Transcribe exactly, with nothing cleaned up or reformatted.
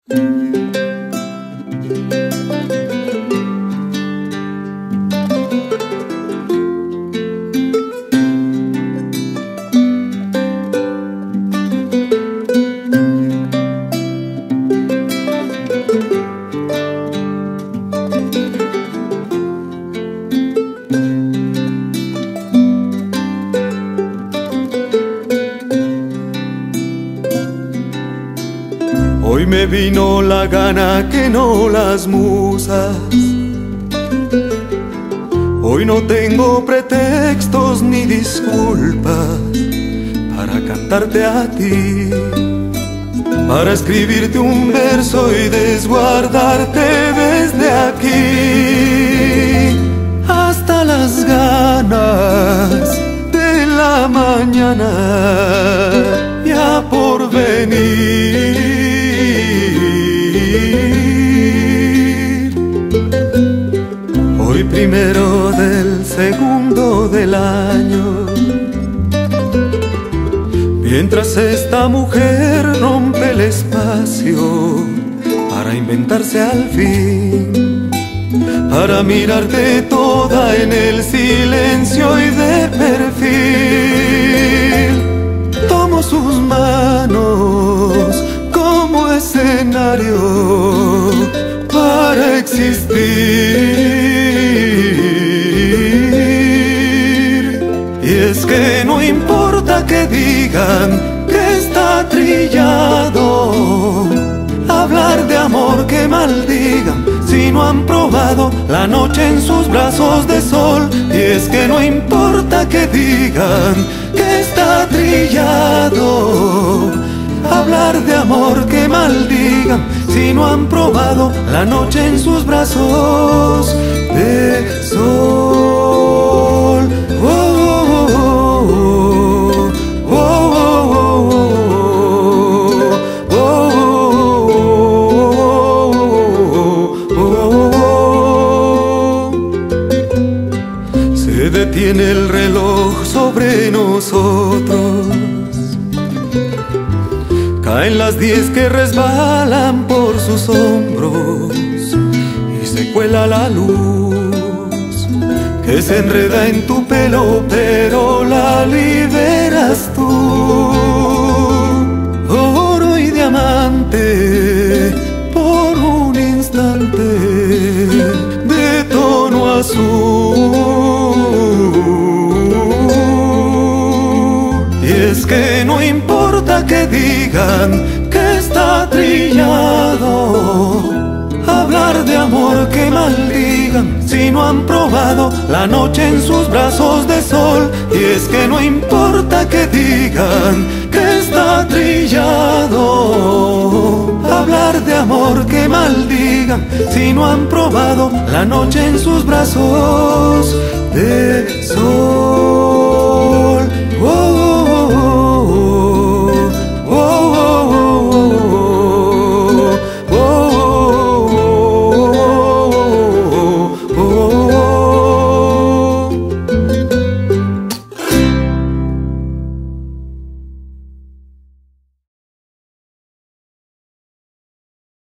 Hoy me vino la gana que no las musas. Hoy no tengo pretextos ni disculpas para cantarte a ti, para escribirte un verso y desguardarte desde aquí hasta las ganas de la mañana ya por venir. Hoy primero del segundo del año, mientras esta mujer rompe el espacio para inventarse al fin, para mirarte toda en el silencio y de perfil. Tomo sus manos como escenario para existir. Y es que no importa que digan que está trillado, hablar de amor que maldigan si no han probado la noche en sus brazos de sol. Y es que no importa que digan que está trillado, hablar de amor que maldigan si no han probado la noche en sus brazos de sol. Oh, oh, oh, oh, oh, oh. Se detiene el reloj sobre nosotros, caen las diez que resbalan por sus hombros y se cuela la luz que se enreda en tu pelo, pero la liberas tú. Oro y diamante por un instante de tono azul. Y es que no importa que digan que está trillado, hablar de amor que maldigan si no han probado la noche en sus brazos de sol. Y es que no importa que digan que está trillado, hablar de amor que maldigan si no han probado la noche en sus brazos de